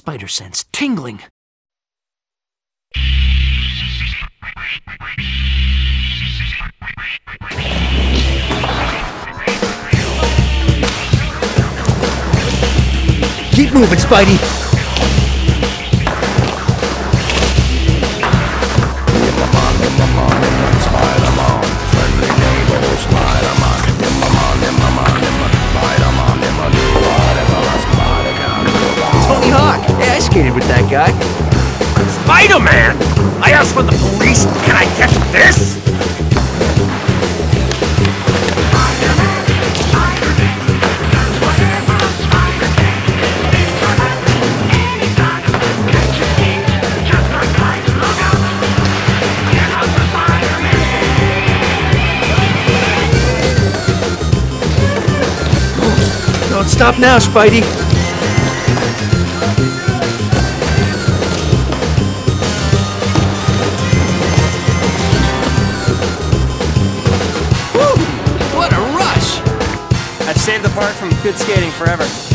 spider sense tingling. Keep moving, Spidey! Tony Hawk! Yeah, I skated with that guy. Spider-Man! I asked for the police, can I catch this? Don't stop now, Spidey! I've saved the park from good skating forever.